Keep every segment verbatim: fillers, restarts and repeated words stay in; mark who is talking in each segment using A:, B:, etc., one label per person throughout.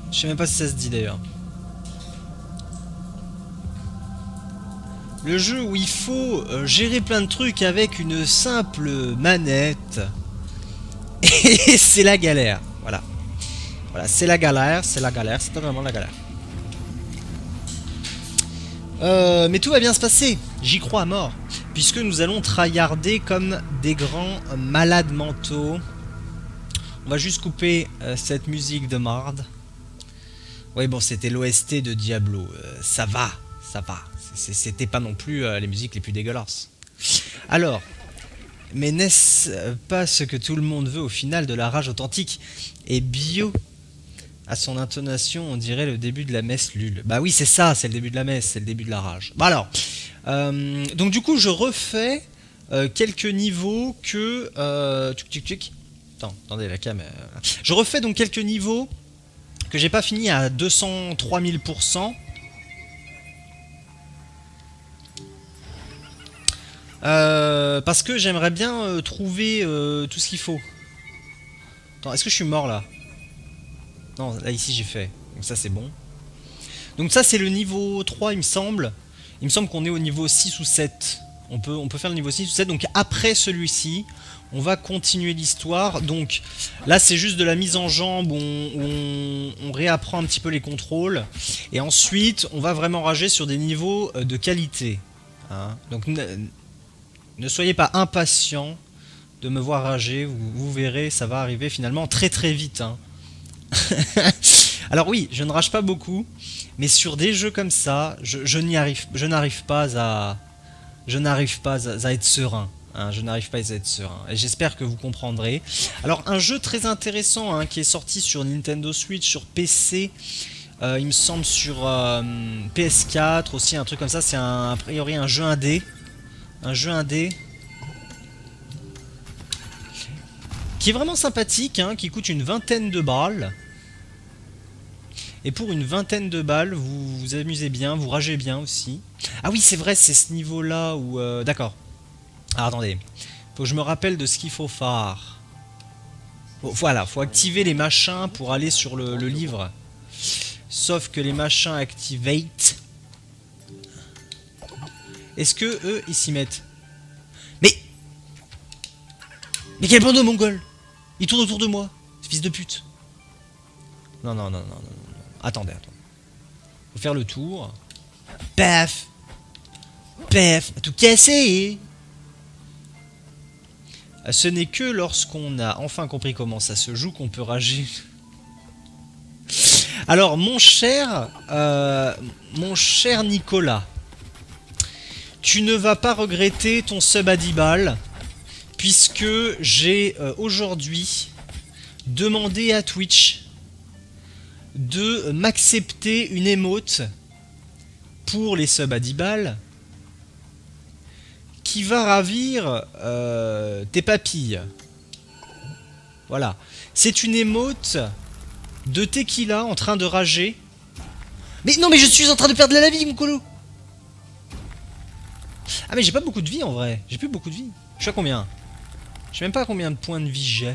A: Je sais même pas si ça se dit d'ailleurs. Le jeu où il faut euh, gérer plein de trucs avec une simple manette. Et c'est la galère. Voilà. Voilà, c'est la galère, c'est la galère, c'est vraiment la galère. Euh, mais tout va bien se passer. J'y crois à mort. Puisque nous allons tryharder comme des grands malades mentaux. On va juste couper euh, cette musique de marde. Oui, bon, c'était l'O S T de Diablo. Euh, ça va, ça va. C'était pas non plus euh, les musiques les plus dégueulasses. Alors, mais n'est-ce pas ce que tout le monde veut au final de la rage authentique et bio? À son intonation, on dirait le début de la messe Lul. Bah oui, c'est ça, c'est le début de la messe, c'est le début de la rage. Bah alors, euh, donc du coup, je refais euh, quelques niveaux que... Euh, tuc, tuc, tuc. Attends, attendez, la cam... Euh... Je refais donc quelques niveaux que j'ai pas fini à deux cent trois mille pour cent. Euh, parce que j'aimerais bien euh, trouver euh, tout ce qu'il faut. Attends, est-ce que je suis mort là? Non, là ici j'ai fait. Donc ça c'est bon. Donc ça c'est le niveau trois il me semble. Il me semble qu'on est au niveau six ou sept. On peut, on peut faire le niveau six ou sept. Donc après celui-ci, on va continuer l'histoire. Donc là c'est juste de la mise en jambe. On, on, on réapprend un petit peu les contrôles. Et ensuite on va vraiment rager sur des niveaux de qualité. Hein, donc... Ne soyez pas impatient de me voir rager, vous, vous verrez, ça va arriver finalement très très vite. Hein. Alors oui, je ne rage pas beaucoup, mais sur des jeux comme ça, je, je n'y arrive, je n'arrive pas à, je n'arrive pas à, à être serein. Hein, je n'arrive pas à être serein. Et j'espère que vous comprendrez. Alors un jeu très intéressant hein, qui est sorti sur Nintendo Switch, sur P C. Euh, il me semble sur euh, P S quatre aussi, un truc comme ça. C'est a priori un jeu indé. Un jeu indé qui est vraiment sympathique, hein, qui coûte une vingtaine de balles. Et pour une vingtaine de balles, vous vous amusez bien, vous ragez bien aussi. Ah oui, c'est vrai, c'est ce niveau-là où... Euh, D'accord. Ah, attendez. Faut que je me rappelle de ce qu'il faut faire. Bon, voilà, faut activer les machins pour aller sur le, le livre. Sauf que les machins activate... Est-ce que eux, ils s'y mettent? Mais... Mais quel bande de mongols! Ils tournent autour de moi, ce fils de pute. Non, non, non, non, non, non. Attendez, attendez. Faut faire le tour. Paf! Paf! Tout cassé! Ce n'est que lorsqu'on a enfin compris comment ça se joue qu'on peut rager. Alors, mon cher... Euh, mon cher Nicolas... Tu ne vas pas regretter ton sub à dix balles, puisque j'ai euh, aujourd'hui demandé à Twitch de m'accepter une émote pour les subs à dix balles qui va ravir euh, tes papilles. Voilà. C'est une émote de Tequila en train de rager. Mais non, mais je suis en train de perdre la vie, mon colo. Ah mais j'ai pas beaucoup de vie en vrai, j'ai plus beaucoup de vie. Je suis à combien? Je sais même pas combien de points de vie j'ai.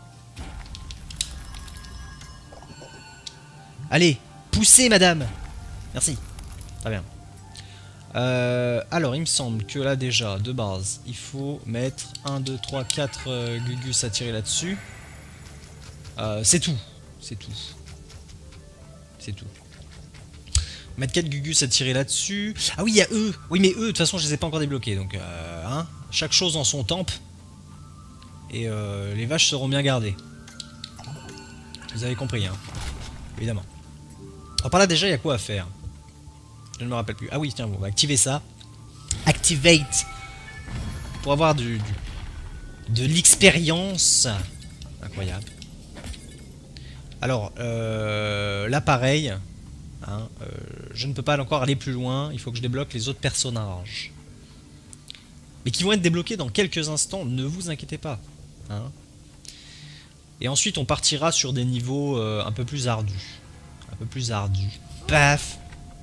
A: Allez, poussez madame. Merci. Très bien. Euh, alors il me semble que là déjà, de base, il faut mettre un, deux, trois, quatre euh, Gugus à tirer là-dessus. Euh, c'est tout. C'est tout. C'est tout. Mettre quatre Gugus à tirer là-dessus. Ah oui, il y a eux. Oui, mais eux, de toute façon, je les ai pas encore débloqués. Donc, euh, hein, chaque chose en son temple. Et euh, les vaches seront bien gardées. Vous avez compris, hein. Évidemment. Alors, par là, déjà, il y a quoi à faire? Je ne me rappelle plus. Ah oui, tiens, bon, on va activer ça. Activate. Pour avoir du, du de l'expérience. Incroyable. Alors, euh, là, pareil. Hein, euh, je ne peux pas encore aller plus loin, il faut que je débloque les autres personnages. Mais qui vont être débloqués dans quelques instants, ne vous inquiétez pas. Hein. Et ensuite on partira sur des niveaux euh, un peu plus ardus. Un peu plus ardus. Paf.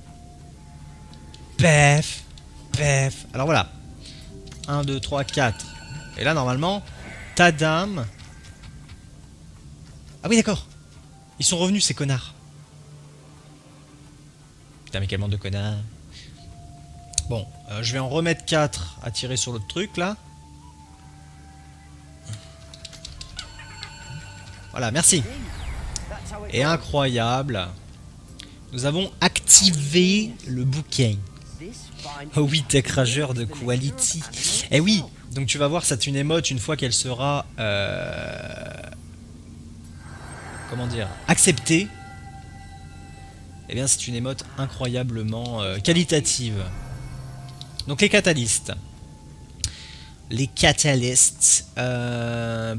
A: Paf. Paf. Alors voilà. un, deux, trois, quatre. Et là normalement, ta dame... Ah oui d'accord. Ils sont revenus ces connards. Putain, mais quel bande de connards. Bon, euh, je vais en remettre quatre à tirer sur l'autre truc, là. Voilà, merci. Et incroyable. Nous avons activé le bouquin. Oh oui, Tech Rageur de Quality. Eh oui, donc tu vas voir, c'est une émote une fois qu'elle sera... Euh, comment dire, acceptée. Eh bien, c'est une émote incroyablement euh, qualitative. Donc les catalystes. Les catalystes. Euh...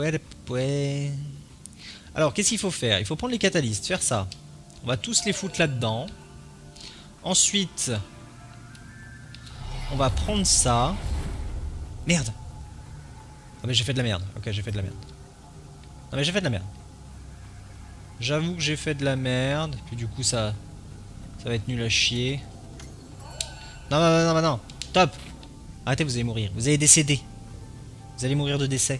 A: Alors, qu'est-ce qu'il faut faire? Il faut prendre les catalystes, faire ça. On va tous les foutre là-dedans. Ensuite, on va prendre ça. Merde. Ah mais j'ai fait de la merde. Ok, j'ai fait de la merde. Non mais j'ai fait de la merde. J'avoue que j'ai fait de la merde. Puis du coup, ça, ça va être nul à chier. Non, non, non, non, non. Top. Arrêtez, vous allez mourir. Vous allez décéder. Vous allez mourir de décès.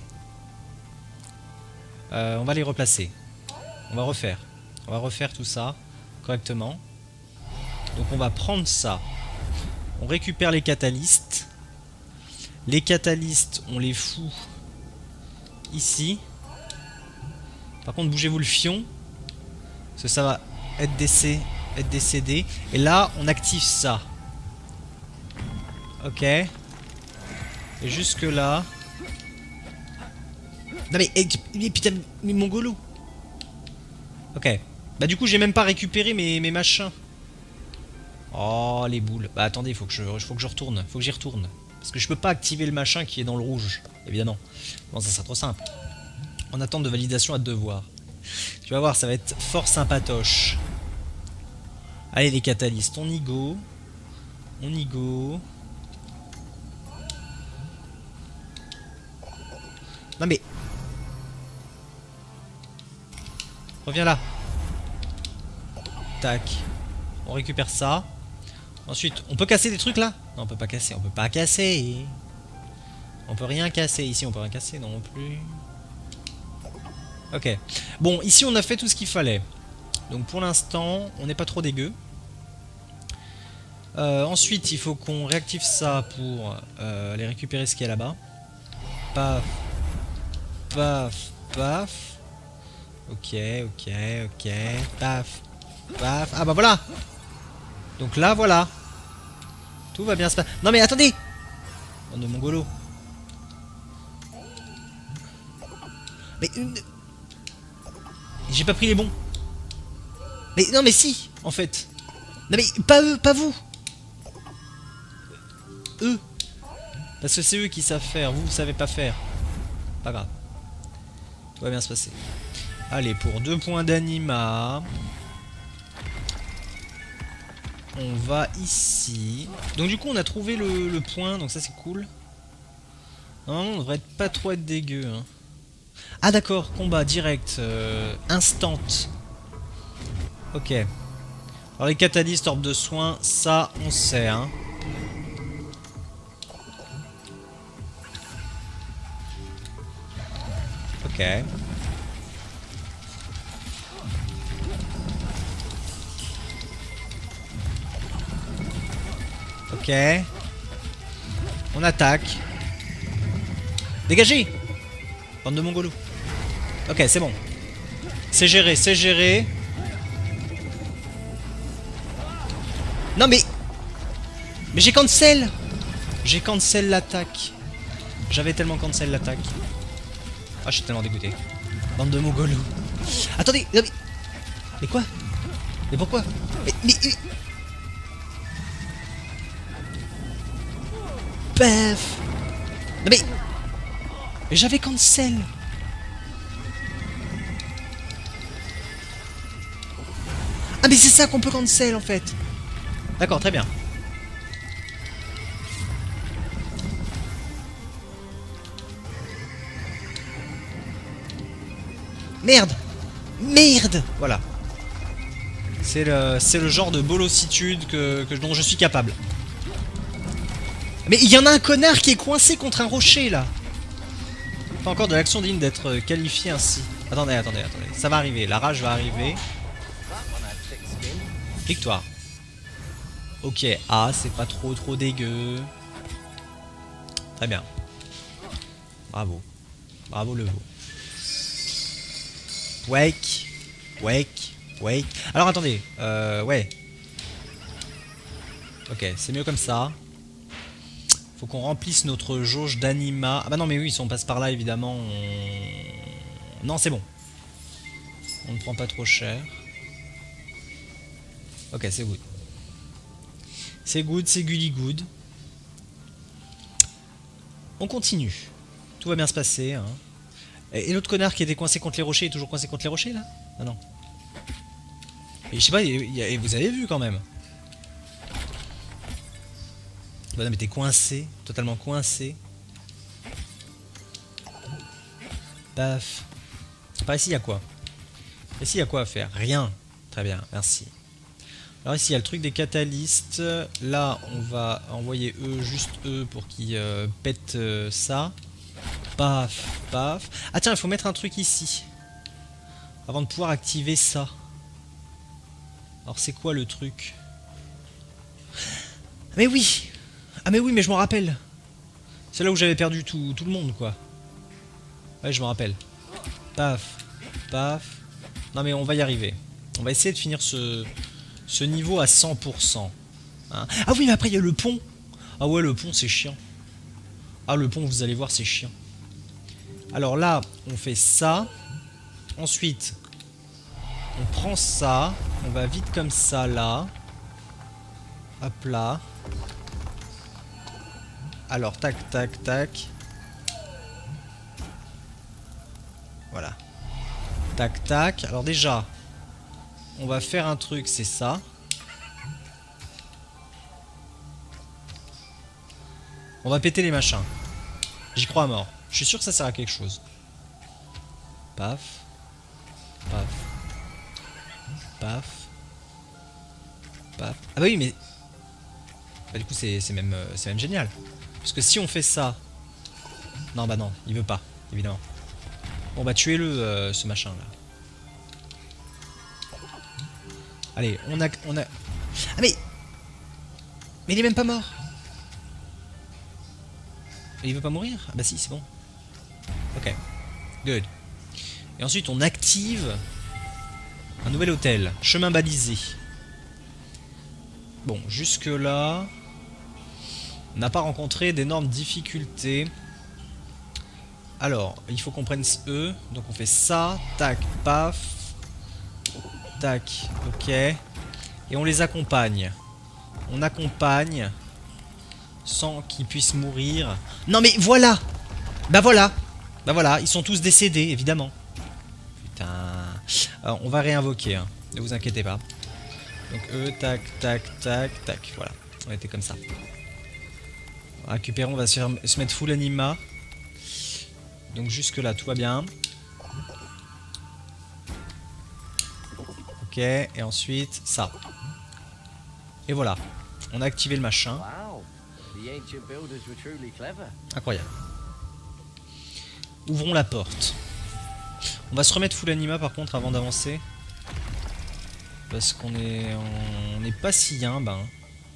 A: Euh, on va les replacer. On va refaire. On va refaire tout ça correctement. Donc on va prendre ça. On récupère les catalystes. Les catalystes, on les fout ici. Par contre, bougez-vous le fion. Parce que ça va être, décé être décédé. Et là, on active ça. Ok. Et jusque là. Non mais, eh, putain, mais mon golo. Ok. Bah du coup, j'ai même pas récupéré mes, mes machins. Oh, les boules. Bah attendez, il faut que je, faut que je retourne. Faut que j'y retourne. Parce que je peux pas activer le machin qui est dans le rouge. Évidemment. Bon, ça sera trop simple. En attente de validation à devoir. Tu vas voir, ça va être fort sympatoche. Allez, les catalystes, on y go. On y go. Non mais... Reviens là. Tac. On récupère ça. Ensuite, on peut casser des trucs là? Non, on peut pas casser. On peut pas casser. On peut rien casser. Ici, on peut rien casser non plus. Ok. Bon, ici, on a fait tout ce qu'il fallait. Donc, pour l'instant, on n'est pas trop dégueu. Euh, ensuite, il faut qu'on réactive ça pour euh, aller récupérer ce qu'il y a là-bas. Paf. Paf. Paf. Ok, ok, ok. Paf. Paf. Ah bah voilà. Donc là, voilà. Tout va bien se passer. Non mais attendez. Bande de mongolo. Mais... Euh... J'ai pas pris les bons. Mais non mais si, en fait. Non mais pas eux, pas vous. Eux. Parce que c'est eux qui savent faire, vous, vous savez pas faire. Pas grave. Tout va bien se passer. Allez, pour deux points d'anima. On va ici. Donc du coup on a trouvé le, le point, donc ça c'est cool. Normalement on devrait pas trop être dégueu. Hein. Ah d'accord, combat direct, euh, instant. Ok. Alors les catalystes, orbe de soins, ça on sait. Hein. Ok. Ok. On attaque. Dégagez! Bande de mongolos. Ok, c'est bon. C'est géré, c'est géré. Non mais... Mais j'ai cancel! J'ai cancel l'attaque. J'avais tellement cancel l'attaque. Ah, je suis tellement dégoûté. Bande de mongolos. Attendez! Mais, mais quoi? Mais pourquoi? Mais... mais, mais... Paf. Non mais... Mais j'avais cancel. Ah mais c'est ça qu'on peut cancel en fait. D'accord, très bien. Merde. Merde. Voilà. C'est le, c'est le genre de bolossitude que, que, dont je suis capable. Mais il y en a un connard qui est coincé contre un rocher là. Pas encore de l'action digne d'être qualifié ainsi. Attendez, attendez, attendez. Ça va arriver, la rage va arriver. Victoire. Ok, A, c'est pas trop trop dégueu. Très bien. Bravo. Bravo le veau. Wake. Wake. Wake. Alors attendez. Euh, ouais. Ok, c'est mieux comme ça. Faut qu'on remplisse notre jauge d'anima. Ah bah non mais oui, si on passe par là évidemment on... Non c'est bon. On ne prend pas trop cher. Ok, c'est good. C'est good, c'est goody good. On continue. Tout va bien se passer. Hein. Et, et l'autre connard qui était coincé contre les rochers est toujours coincé contre les rochers là? Ah non. Et je sais pas, il y a, et vous avez vu quand même. Bah non mais t'es coincé, totalement coincé. Paf. Par ici il y a quoi? Ici il y a quoi à faire? Rien. Très bien, merci. Alors ici il y a le truc des catalystes. Là on va envoyer eux, juste eux, pour qu'ils euh, pètent euh, ça. Paf, paf. Ah tiens, il faut mettre un truc ici. Avant de pouvoir activer ça. Alors c'est quoi le truc? Mais oui! Ah mais oui, mais je m'en rappelle. C'est là où j'avais perdu tout, tout le monde, quoi. Ouais, je me rappelle. Paf, paf. Non mais on va y arriver. On va essayer de finir ce, ce niveau à cent pour cent. Hein. Ah oui, mais après il y a le pont. Ah ouais, le pont c'est chiant. Ah le pont, vous allez voir, c'est chiant. Alors là, on fait ça. Ensuite, on prend ça. On va vite comme ça, là. Hop là. Alors, tac, tac, tac. Voilà. Tac, tac. Alors déjà, on va faire un truc, c'est ça. On va péter les machins. J'y crois à mort. Je suis sûr que ça sert à quelque chose. Paf. Paf. Paf. Paf. Ah bah oui, mais... Bah du coup, c'est même, euh, c'est même génial. Parce que si on fait ça... Non, bah non, il veut pas, évidemment. Bon, bah tuez-le, euh, ce machin-là. Allez, on a... on a... Ah mais... Mais il est même pas mort. Et il veut pas mourir? Ah bah si, c'est bon. Ok. Good. Et ensuite, on active un nouvel hôtel. Chemin balisé. Bon, jusque-là... On n'a pas rencontré d'énormes difficultés. Alors, il faut qu'on prenne eux. Donc on fait ça. Tac, paf. Tac, ok. Et on les accompagne. On accompagne sans qu'ils puissent mourir. Non mais voilà. Bah voilà. Bah voilà, ils sont tous décédés, évidemment. Putain. Alors, on va réinvoquer, hein. Ne vous inquiétez pas. Donc eux, tac, tac, tac, tac. Voilà, on était comme ça. Récupérons, on va se, faire, se mettre full anima. Donc jusque là, tout va bien. Ok, et ensuite, ça. Et voilà, on a activé le machin. Incroyable. Ouvrons la porte. On va se remettre full anima par contre avant d'avancer. Parce qu'on est... On n'est pas si humble. Hein.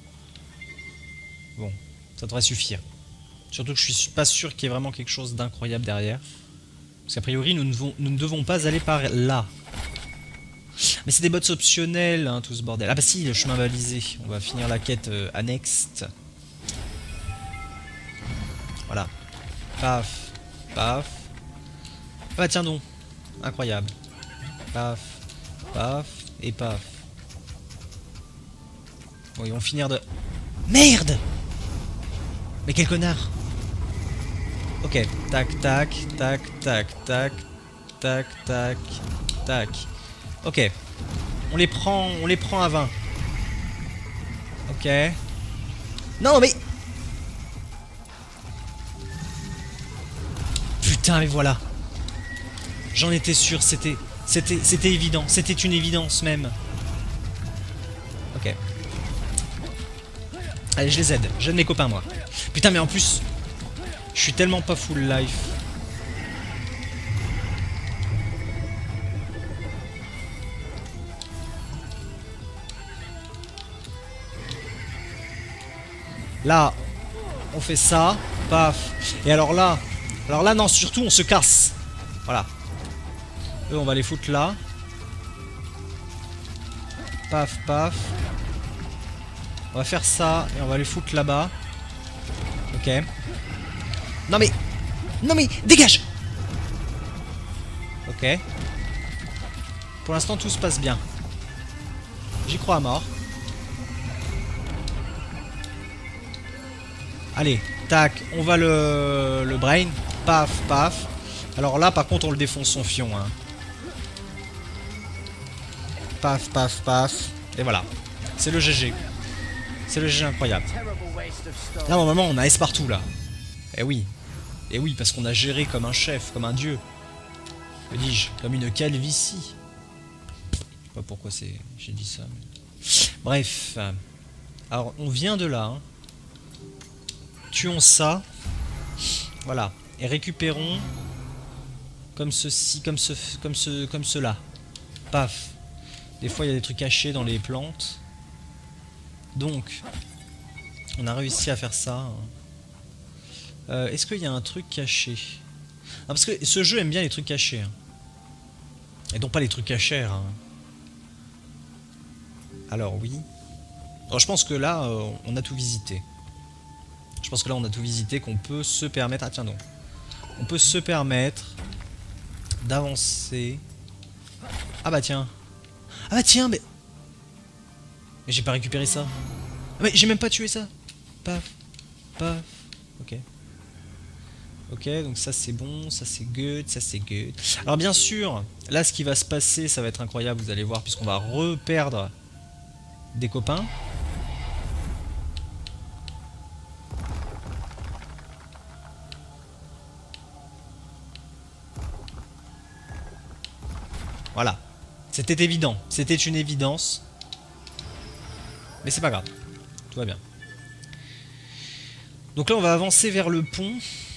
A: Bon, ça devrait suffire. Surtout que je suis pas sûr qu'il y ait vraiment quelque chose d'incroyable derrière. Parce qu'a priori, nous ne, devons, nous ne devons pas aller par là. Mais c'est des bots optionnels, hein, tout ce bordel. Ah bah si, le chemin balisé. On va finir la quête euh, annexe. Voilà. Paf. Paf. Ah bah tiens donc. Incroyable. Paf. Paf. Et paf. Bon, ils vont finir de... Merde! Mais quel connard! Ok. Tac, tac, tac, tac, tac, tac, tac, tac. Ok. On les prend, on les prend à vingt. Ok. Non, mais... Putain, mais voilà. J'en étais sûr, c'était... C'était c'était évident. C'était une évidence même. Ok. Allez, je les aide. J'aide mes copains, moi. Putain, mais en plus... Je suis tellement pas full life. Là, on fait ça. Paf. Et alors là... Alors là, non, surtout, on se casse. Voilà. Eux, on va les foutre là. Paf, paf. On va faire ça et on va les foutre là-bas. Ok. Non mais... Non mais... Dégage! Ok. Pour l'instant, tout se passe bien. J'y crois à mort. Allez, tac, on va le, le brain. Paf, paf. Alors là, par contre, on le défonce son fion. Hein. Paf, paf, paf. Et voilà. C'est le G G. C'est le G G incroyable. Là, normalement, on a S partout, là. Eh oui. Eh oui, parce qu'on a géré comme un chef, comme un dieu. Que dis-je? Comme une calvitie. Je sais pas pourquoi c'est... j'ai dit ça. Mais... Bref. Alors, on vient de là. Hein. Tuons ça. Voilà. Et récupérons... Comme ceci, comme ce... Comme ce... Comme cela. Paf. Des fois, il y a des trucs cachés dans les plantes. Donc... On a réussi à faire ça. Euh, Est-ce qu'il y a un truc caché? Ah, parce que ce jeu aime bien les trucs cachés. Hein. Et donc pas les trucs cachés. Hein. Alors oui. Alors, je pense que là, euh, on a tout visité. Je pense que là, on a tout visité, qu'on peut se permettre... Ah tiens donc. On peut se permettre d'avancer. Ah bah tiens. Ah bah tiens, mais... Mais j'ai pas récupéré ça. Ah, mais j'ai même pas tué ça. Paf. Paf. Ok. Ok, donc ça c'est bon, ça c'est good, ça c'est good. Alors bien sûr, là ce qui va se passer, ça va être incroyable, vous allez voir, puisqu'on va reperdre des copains. Voilà. C'était évident, c'était une évidence. Mais c'est pas grave, tout va bien. Donc là on va avancer vers le pont.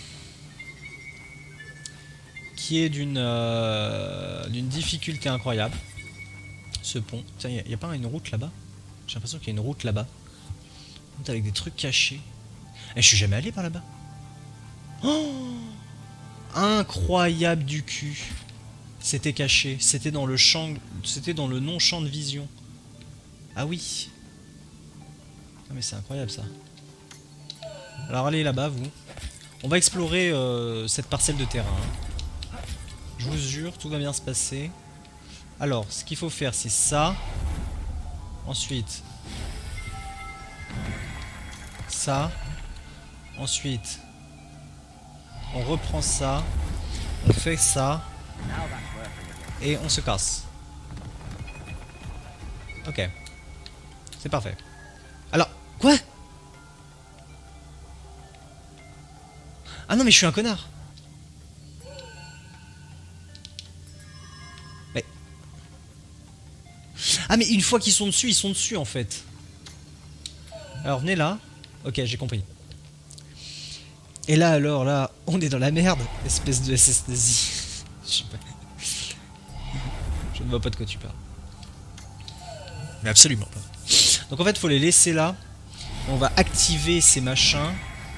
A: Qui est d'une euh, d'une difficulté incroyable. Ce pont. Tiens, il n'y a, a pas une route là-bas? J'ai l'impression qu'il y a une route là-bas. Avec des trucs cachés. Et je suis jamais allé par là-bas. Oh, incroyable du cul. C'était caché. C'était dans le champ. C'était dans le non-champ de vision. Ah oui. Ah mais c'est incroyable ça. Alors allez là-bas vous. On va explorer euh, cette parcelle de terrain. Hein. Je vous jure, tout va bien se passer. Alors, ce qu'il faut faire, c'est ça. Ensuite, ça. Ensuite, on reprend ça. On fait ça. Et on se casse. Ok. C'est parfait. Alors, quoi? Ah non, mais je suis un connard. Ah mais une fois qu'ils sont dessus, ils sont dessus en fait. Alors venez là. Ok, j'ai compris. Et là alors, là, on est dans la merde. Espèce de S S D I. Je sais pas. Je ne vois pas de quoi tu parles. Mais absolument pas. Donc en fait, il faut les laisser là. On va activer ces machins.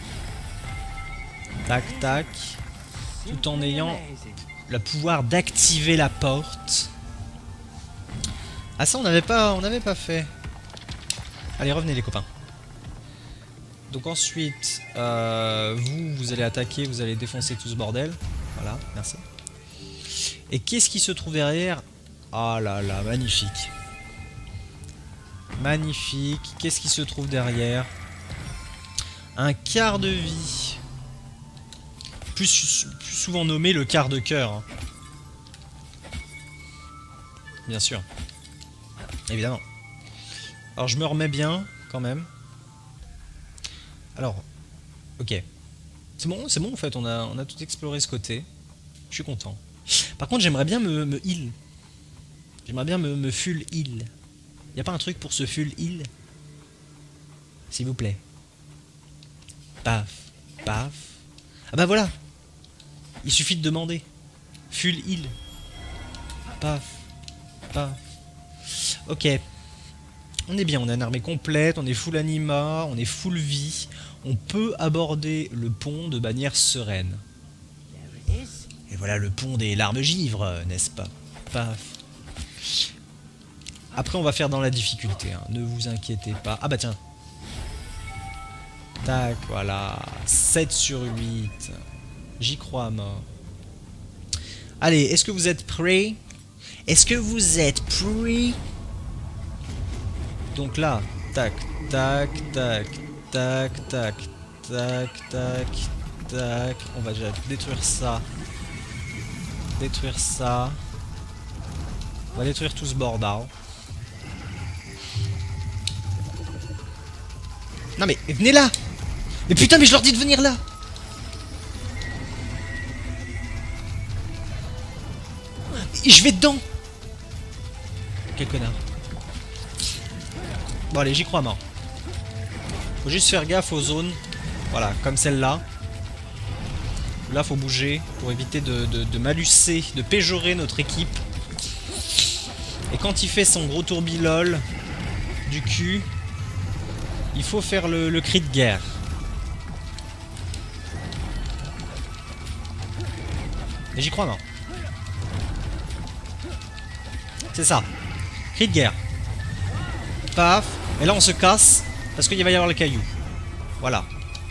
A: Tac, tac. Tout en ayant le pouvoir d'activer la porte. Ah ça on n'avait pas, on n'avait pas fait. Allez revenez les copains. Donc ensuite euh, vous vous allez attaquer, vous allez défoncer tout ce bordel. Voilà, merci. Et qu'est-ce qui se trouve derrière? Ah là là, magnifique. Magnifique. Qu'est-ce qui se trouve derrière? Un quart de vie. Plus, plus souvent nommé le quart de cœur. Bien sûr. Évidemment. Alors je me remets bien quand même. Alors, ok. C'est bon, c'est bon en fait, on a, on a tout exploré ce côté. Je suis content. Par contre j'aimerais bien me, me heal. J'aimerais bien me, me full heal. Y a pas un truc pour ce full heal? S'il vous plaît. Paf, paf. Ah bah voilà. Il suffit de demander. Full heal. Paf, paf. Ok. On est bien, on a une armée complète, on est full anima, on est full vie. On peut aborder le pont de manière sereine. Et voilà le pont des larmes givres, n'est-ce pas? Paf. Après on va faire dans la difficulté, hein. Ne vous inquiétez pas. Ah bah tiens. Tac, voilà. sept sur huit. J'y crois à mort. Allez, est-ce que vous êtes prêts? Est-ce que vous êtes prêts? Donc là, tac, tac, tac, tac, tac, tac, tac, tac. On va déjà détruire ça. Détruire ça. On va détruire tout ce bordel. Non mais venez là! Mais putain, mais je leur dis de venir là! Et je vais dedans! Quel connard. Bon allez, j'y crois mort. Faut juste faire gaffe aux zones. Voilà, comme celle-là. Là, faut bouger pour éviter de, de, de malusser, de péjorer notre équipe. Et quand il fait son gros tourbilol du cul, il faut faire le, le cri de guerre. Et j'y crois, non. C'est ça. Cri de guerre. Paf. Et là, on se casse parce qu'il va y avoir le caillou. Voilà.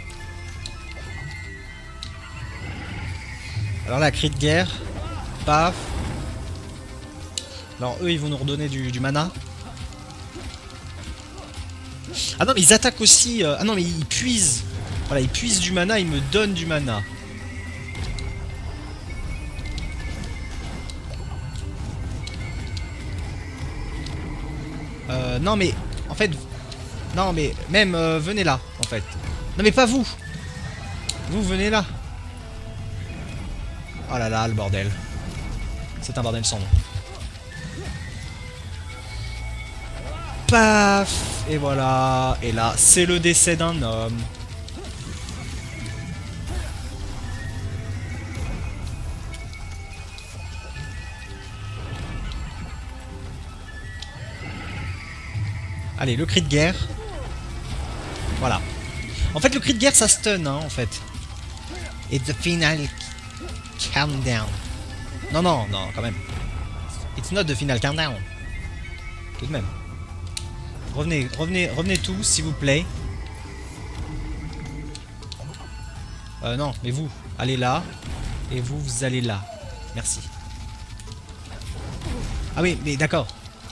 A: Alors là, cri de guerre. Paf. Alors eux, ils vont nous redonner du, du mana. Ah non, mais ils attaquent aussi... Euh... Ah non, mais ils puisent. Voilà, ils puisent du mana, ils me donnent du mana. Euh, non, mais... En fait... Non, mais... Même, euh, venez là, en fait. Non, mais pas vous. Vous, venez là. Oh là là, le bordel. C'est un bordel sans nom. Paf. Et voilà. Et là, c'est le décès d'un homme. Allez, le cri de guerre. Voilà. En fait, le cri de guerre, ça stun, hein, en fait. It's the final countdown. Non, non, non, quand même. It's not the final countdown. Tout de même. Revenez, revenez, revenez tous, s'il vous plaît. Euh, non, mais vous, allez là. Et vous, vous allez là. Merci. Ah oui, mais d'accord.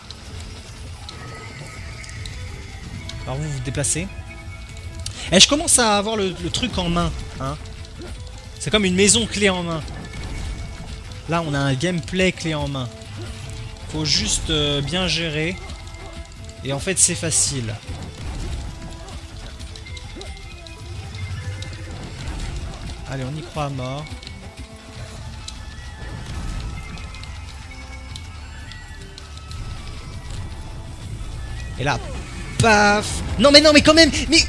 A: Alors vous vous déplacez. Et je commence à avoir le, le truc en main, hein. C'est comme une maison clé en main. Là, on a un gameplay clé en main. Faut juste euh, bien gérer. Et en fait, c'est facile. Allez, on y croit à mort. Et là, paf. Non, mais non, mais quand même. Mais...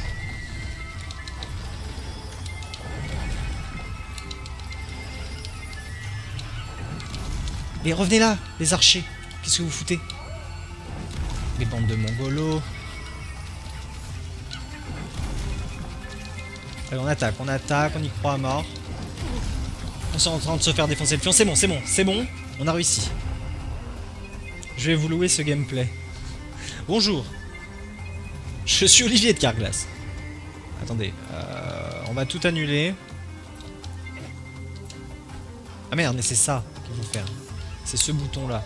A: Mais revenez là, les archers. Qu'est-ce que vous foutez? Les bandes de mongolos. Allez, on attaque, on attaque, on y croit à mort. On est en train de se faire défoncer le fion. C'est bon, c'est bon, c'est bon. On a réussi. Je vais vous louer ce gameplay. Bonjour. Je suis Olivier de Carglass. Attendez, euh, on va tout annuler. Ah merde, mais c'est ça qu'il faut faire. C'est ce bouton là.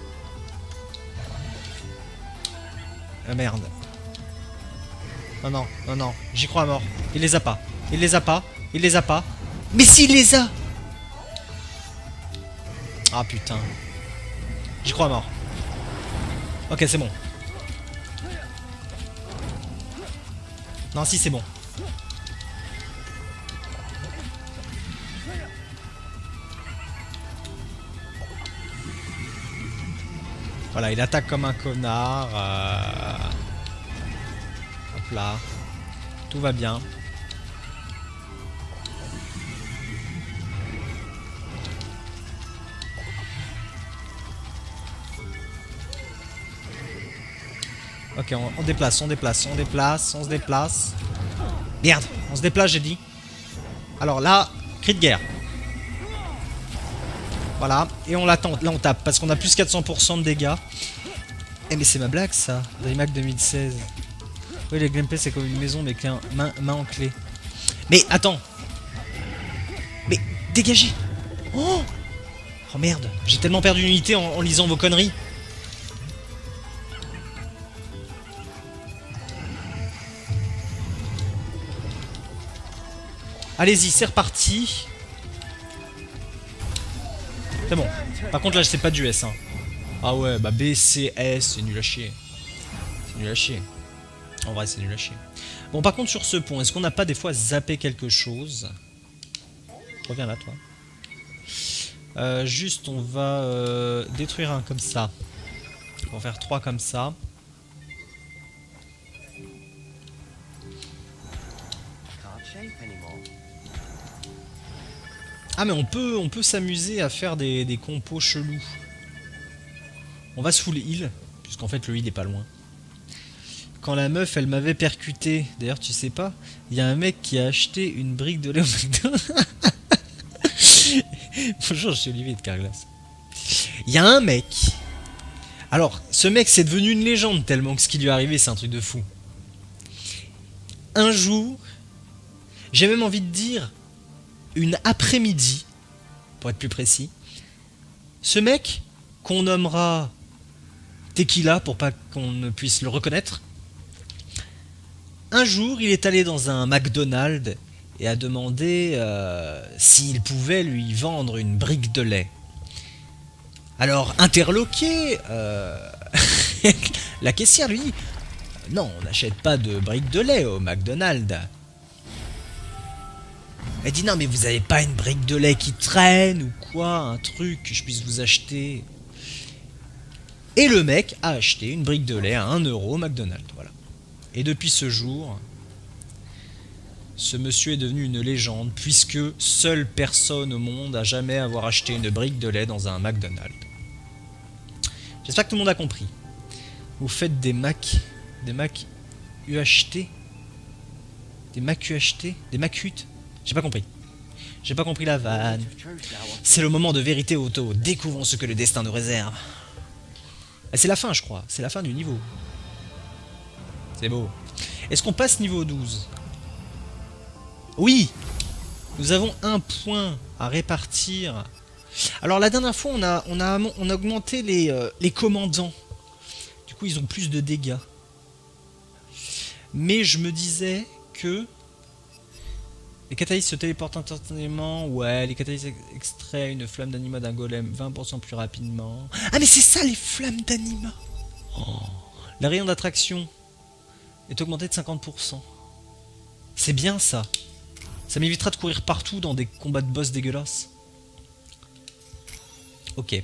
A: Ah merde. Non, non, non, non. J'y crois à mort. Il les a pas. Il les a pas. Il les a pas. Mais s'il les a! Ah putain. J'y crois à mort. Ok, c'est bon. Non, si, c'est bon. Voilà, il attaque comme un connard. Euh... Hop là. Tout va bien. Ok, on, on déplace, on déplace, on déplace, on se déplace. Merde, on se déplace, j'ai dit. Alors là, cri de guerre. Voilà, et on l'attend. Là, on tape, parce qu'on a plus quatre cents pour cent de dégâts. Eh, mais c'est ma blague, ça. Daymac deux mille seize. Oui, le gameplay, c'est comme une maison, mais clé en- main, main en clé. Mais, attends. Mais, dégagez. Oh Oh merde, j'ai tellement perdu une unité en, en lisant vos conneries. Allez-y, c'est reparti. C'est bon. Par contre, là, c'est pas du S. Hein. Ah ouais, bah B, C, S, c'est nul à chier. C'est nul à chier. En vrai, c'est nul à chier. Bon, par contre, sur ce pont, est-ce qu'on n'a pas des fois zappé quelque chose? Reviens là, toi. Euh, juste, on va euh, détruire un comme ça. On va faire trois comme ça. Ah, mais on peut, on peut s'amuser à faire des, des compos chelous. On va se full heal, puisqu'en fait le heal est pas loin. Quand la meuf, elle m'avait percuté, d'ailleurs tu sais pas, il y a un mec qui a acheté une brique de lait au McDo. Bonjour, je suis Olivier de Carglass. Il y a un mec. Alors, ce mec c'est devenu une légende tellement que ce qui lui est arrivé c'est un truc de fou. Un jour, j'ai même envie de dire une après-midi, pour être plus précis, ce mec qu'on nommera Tequila pour pas qu'on ne puisse le reconnaître. Un jour, il est allé dans un McDonald's et a demandé euh, s'il pouvait lui vendre une brique de lait. Alors, interloqué, euh, la caissière lui dit « Non, on n'achète pas de brique de lait au McDonald's. » Elle dit « Non, mais vous avez pas une brique de lait qui traîne ou quoi, un truc que je puisse vous acheter ?» Et le mec a acheté une brique de lait à un euro au McDonald's, voilà. Et depuis ce jour, ce monsieur est devenu une légende, puisque seule personne au monde a jamais avoir acheté une brique de lait dans un McDonald's. J'espère que tout le monde a compris. Vous faites des Mac... Des Mac... U H T Des Mac U H T Des Mac huit J'ai pas compris. J'ai pas compris la vanne. C'est le moment de vérité auto. Découvrons ce que le destin nous réserve. C'est la fin, je crois. C'est la fin du niveau. C'est beau. Est-ce qu'on passe niveau douze? Oui. Nous avons un point à répartir. Alors, la dernière fois, on a, on a, on a augmenté les, euh, les commandants. Du coup, ils ont plus de dégâts. Mais je me disais que... Les catalystes se téléportent instantanément. Ouais, les catalystes extraient une flamme d'anima d'un golem vingt pour cent plus rapidement. Ah, mais c'est ça, les flammes d'anima. Oh. La rayon d'attraction est augmenté de cinquante pour cent. C'est bien, ça. Ça m'évitera de courir partout dans des combats de boss dégueulasses. Ok.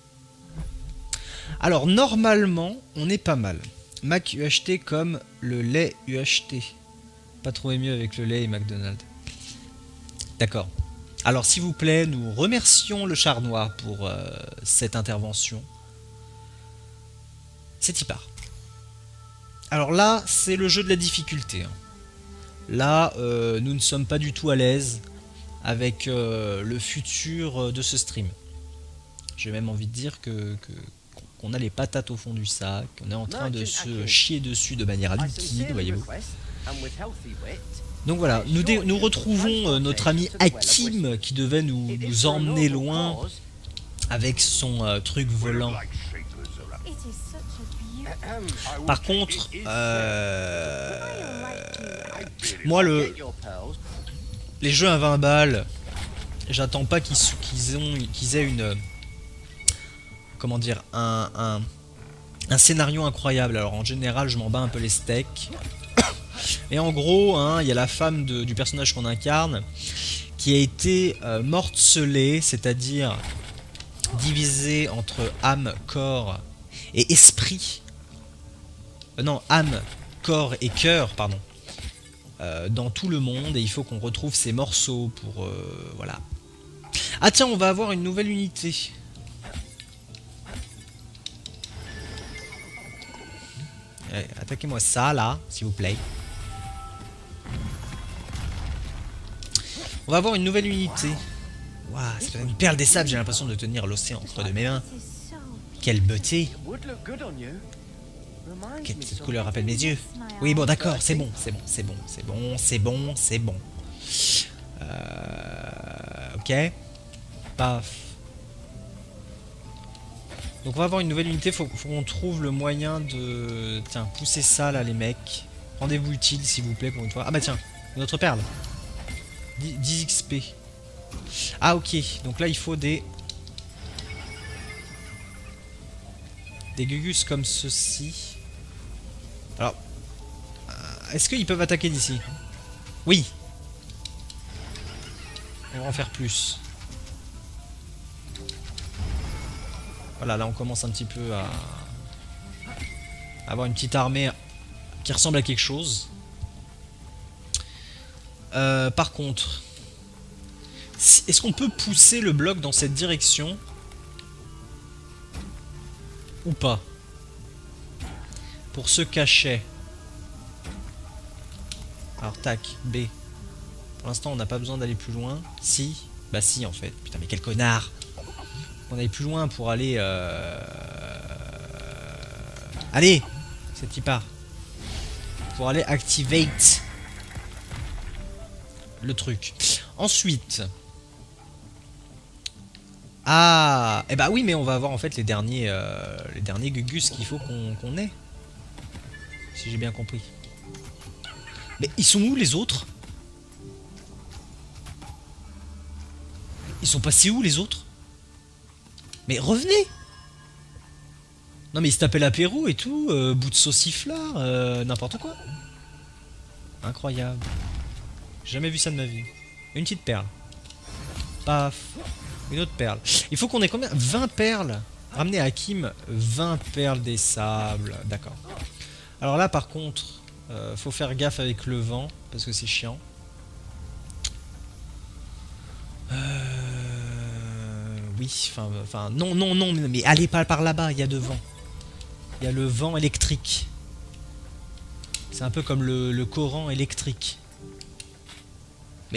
A: Alors, normalement, on est pas mal. Mac U H T comme le lait U H T. Pas trouvé mieux avec le lait et McDonald's. D'accord. Alors, s'il vous plaît, nous remercions le char noir pour euh, cette intervention. C'est y part. Alors là, c'est le jeu de la difficulté. Hein. Là, euh, nous ne sommes pas du tout à l'aise avec euh, le futur de ce stream. J'ai même envie de dire que, que qu'on a les patates au fond du sac, qu'on est en train de se chier dessus de manière liquide, voyez-vous. Donc voilà, nous, nous retrouvons euh, notre ami Hakim qui devait nous, nous emmener loin avec son euh, truc volant. Par contre, euh, moi le les jeux à vingt balles, j'attends pas qu'ils qu'ils ont qu'ils aient une comment dire un, un un scénario incroyable. Alors en général, je m'en bats un peu les steaks. Et en gros, hein, il y a la femme de, du personnage qu'on incarne qui a été euh, morcelée, c'est-à-dire divisée entre âme, corps et esprit. Euh, non, âme, corps et cœur, pardon. Euh, dans tout le monde, et il faut qu'on retrouve ces morceaux pour... Euh, voilà. Ah tiens, on va avoir une nouvelle unité. Allez, attaquez-moi ça, là, s'il vous plaît. On va avoir une nouvelle unité. Waouh, c'est une perle des sables, j'ai l'impression de tenir l'océan entre de mes mains. Quelle beauté. Quelle petite couleur rappelle mes yeux. Oui, bon, d'accord, c'est bon, c'est bon, c'est bon, c'est bon, c'est bon, c'est bon. Euh, ok. Paf. Donc on va avoir une nouvelle unité, faut, faut qu'on trouve le moyen de... Tiens, pousser ça là les mecs. Rendez-vous utile s'il vous plaît pour une fois. Ah bah tiens, une autre perle. dix X P. Ah ok, donc là il faut des... Des gugus comme ceci. Alors... Est-ce qu'ils peuvent attaquer d'ici? Oui. On va en faire plus. Voilà, là on commence un petit peu à avoir une petite armée qui ressemble à quelque chose. Euh, par contre, est-ce qu'on peut pousser le bloc dans cette direction ou pas? Pour se cacher. Alors tac, B. Pour l'instant on n'a pas besoin d'aller plus loin. Si, bah si en fait. Putain mais quel connard. On aille plus loin pour aller... Euh... Allez, c'est qui part. Pour aller activate le truc. Ensuite... Ah, et bah oui, mais on va avoir en fait les derniers, euh, les derniers gugus qu'il faut qu'on qu'on ait. Si j'ai bien compris. Mais ils sont où les autres? Ils sont passés où les autres? Mais revenez! Non mais ils se tapaient l'apéro et tout, euh, bout de sauciflard, euh, n'importe quoi. Incroyable. J'ai jamais vu ça de ma vie. Une petite perle. Paf. Une autre perle. Il faut qu'on ait combien? vingt perles. Ramener à Hakim vingt perles des sables. D'accord. Alors là par contre, euh, faut faire gaffe avec le vent, parce que c'est chiant. Euh... Oui, enfin, enfin, non, non, non, mais allez pas par là-bas, il y a de vent. Il y a le vent électrique. C'est un peu comme le, le Coran électrique. Mais...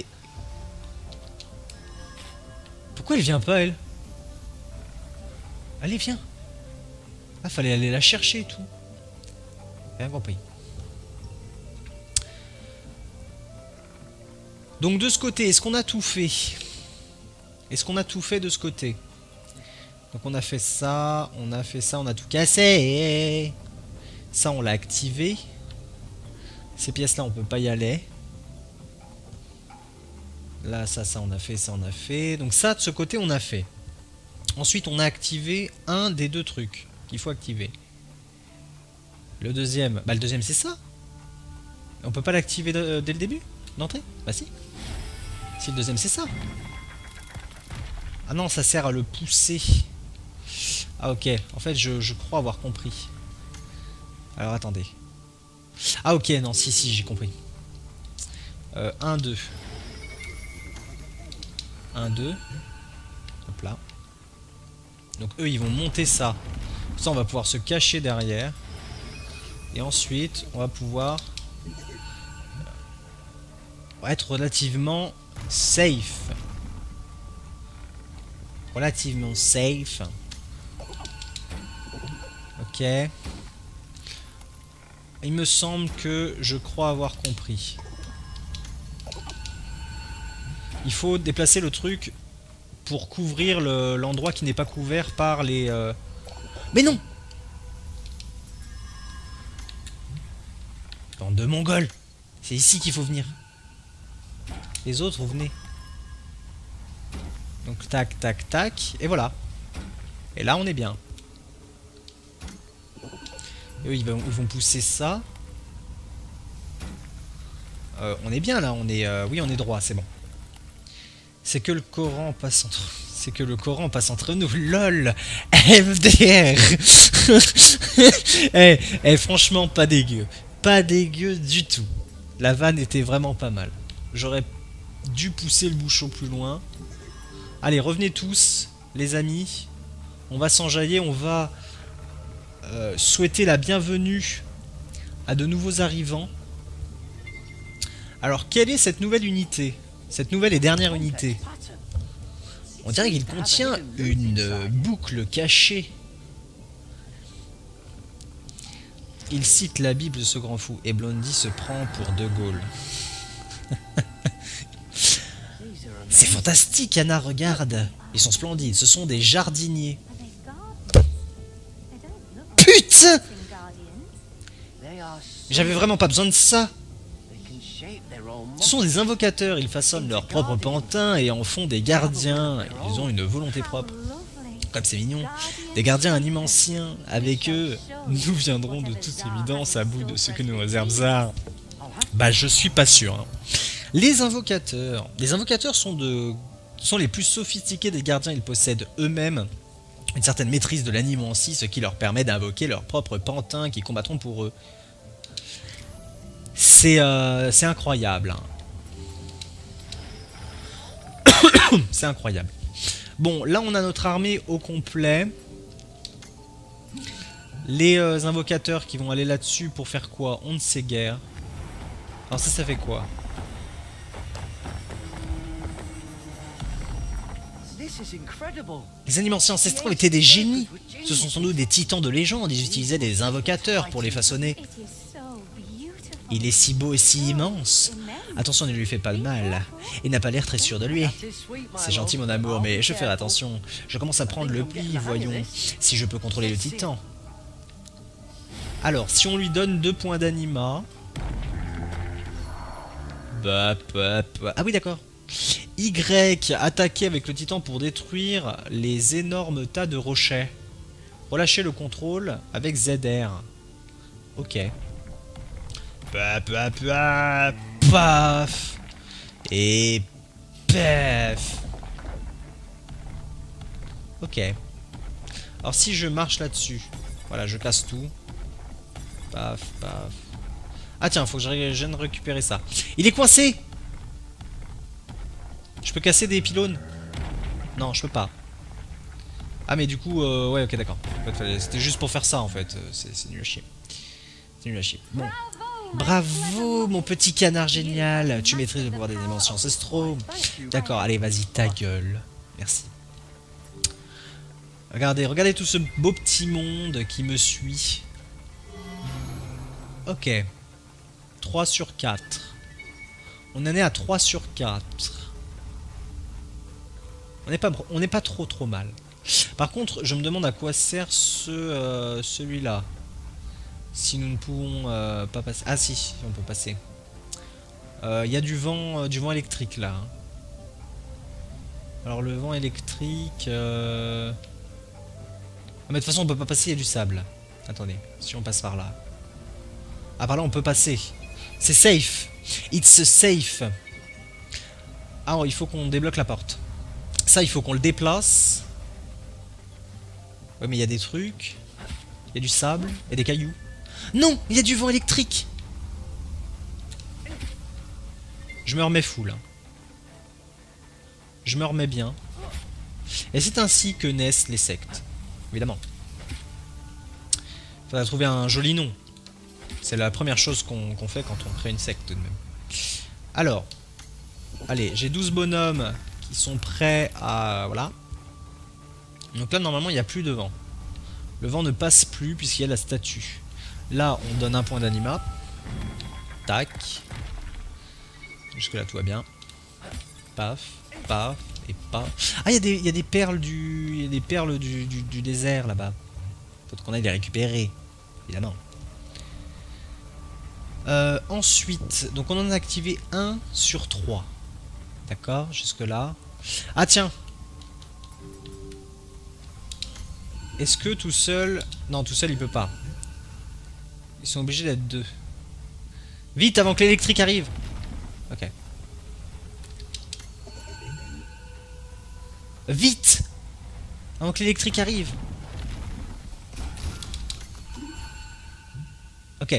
A: Pourquoi elle vient pas, elle? Allez, viens. Ah, fallait aller la chercher et tout. Bien compris. Donc de ce côté, est-ce qu'on a tout fait? Est-ce qu'on a tout fait de ce côté? Donc on a fait ça, on a fait ça, on a tout cassé. Ça on l'a activé. Ces pièces là on peut pas y aller. Là ça, ça on a fait, ça on a fait. Donc ça de ce côté on a fait. Ensuite on a activé un des deux trucs qu'il faut activer. Le deuxième, bah le deuxième c'est ça. On peut pas l'activer dès le début d'entrée? Bah si. Si le deuxième c'est ça. Ah non, ça sert à le pousser. Ah ok, en fait je, je crois avoir compris. Alors attendez. Ah ok, non, si, si, j'ai compris. Euh, un, deux. un, deux. Hop là. Donc eux, ils vont monter ça. Ça, on va pouvoir se cacher derrière. Et ensuite, on va pouvoir être relativement safe. Relativement safe. Ok. Il me semble que je crois avoir compris. Il faut déplacer le truc pour couvrir l'endroit le, qui n'est pas couvert par les... Euh... Mais non! Bande de Mongols! C'est ici qu'il faut venir. Les autres, vous venez. Donc tac, tac, tac. Et voilà. Et là, on est bien. Et eux, ils vont, ils vont pousser ça. Euh, on est bien là, on est... Euh, oui, on est droit, c'est bon. C'est que le Coran passe entre... C'est que le Coran passe entre nous. LOL. F D R. Eh, eh, franchement, pas dégueu. Pas dégueu du tout. La vanne était vraiment pas mal. J'aurais dû pousser le bouchon plus loin. Allez, revenez tous, les amis. On va s'enjailler, on va euh, souhaiter la bienvenue à de nouveaux arrivants. Alors, quelle est cette nouvelle unité? Cette nouvelle et dernière unité? On dirait qu'il contient une euh, boucle cachée. Il cite la Bible de ce grand fou, et Blondie se prend pour De Gaulle. C'est fantastique, Anna, regarde. Ils sont splendides, ce sont des jardiniers. Putain! J'avais vraiment pas besoin de ça. Ce sont des invocateurs, ils façonnent leur propre pantin et en font des gardiens. Ils ont une volonté propre. Comme c'est mignon. Des gardiens animanciens. Avec eux, nous viendrons de toute évidence à bout de ce que nous réserve Zar. Bah, je suis pas sûr. Hein. Les invocateurs. Les invocateurs sont, de, sont les plus sophistiqués des gardiens. Ils possèdent eux-mêmes une certaine maîtrise de l'animancie, ce qui leur permet d'invoquer leurs propres pantins qui combattront pour eux. C'est euh, c'est incroyable. Hein. C'est incroyable. Bon, là on a notre armée au complet. Les euh, invocateurs qui vont aller là-dessus pour faire quoi? On ne sait guère. Alors ça, ça fait quoi? Les animanciens ancestraux étaient des génies. Ce sont sans doute des titans de légende. Ils utilisaient des invocateurs pour les façonner. Il est si beau et si immense. Attention, ne lui fais pas de mal. Il n'a pas l'air très sûr de lui. C'est gentil, mon amour, mais je ferai attention. Je commence à prendre le pli, voyons, si je peux contrôler le titan. Alors, si on lui donne deux points d'anima... Bah, bah, bah... Ah oui, d'accord. Y, attaquer avec le titan pour détruire les énormes tas de rochers. Relâcher le contrôle avec Z R. Ok. Paf, paf, paf, paf. Et paf. Ok. Alors si je marche là-dessus, voilà, je casse tout. Paf, paf. Ah tiens, faut que je vienne récupérer ça. Il est coincé. Je peux casser des pylônes? Non, je peux pas. Ah mais du coup, euh, ouais, ok, d'accord. C'était juste pour faire ça en fait. C'est nul à chier. C'est nul à chier. Bon. Bravo, mon petit canard génial. Tu maîtrises le pouvoir des dimensions ancestraux. D'accord, allez, vas-y, ta gueule. Merci. Regardez, regardez tout ce beau petit monde qui me suit. Ok. trois sur quatre. On en est à trois sur quatre. On n'est pas, on n'est pas trop trop mal. Par contre, je me demande à quoi sert ce euh, celui-là. Si nous ne pouvons euh, pas passer... Ah si, on peut passer. Il euh, y a du vent, euh, du vent électrique là. Hein. Alors le vent électrique... Euh... Ah, mais de toute façon on peut pas passer, il y a du sable. Attendez, si on passe par là. Ah par là on peut passer. C'est safe. It's safe. Ah il faut qu'on débloque la porte. Ça il faut qu'on le déplace. Ouais mais il y a des trucs. Il y a du sable, il y a des cailloux. Non, il y a du vent électrique. Je me remets fou là. Je me remets bien. Et c'est ainsi que naissent les sectes. Évidemment. Il faudra trouver un joli nom. C'est la première chose qu'on qu'on fait quand on crée une secte tout de même. Alors. Allez, j'ai douze bonhommes qui sont prêts à... Voilà. Donc là, normalement, il n'y a plus de vent. Le vent ne passe plus puisqu'il y a la statue. Là, on donne un point d'anima. Tac. Jusque là, tout va bien. Paf, paf, et paf. Ah, il y a des, il y a des perles du, il y a des perles du, du, du désert là-bas. Faut qu'on aille les récupérer, évidemment. Euh, ensuite, donc on en a activé un sur trois. D'accord, jusque là. Ah tiens. Est-ce que tout seul... Non, tout seul, il peut pas. Ils sont obligés d'être deux. Vite, avant que l'électrique arrive. Ok. Vite, avant que l'électrique arrive. Ok.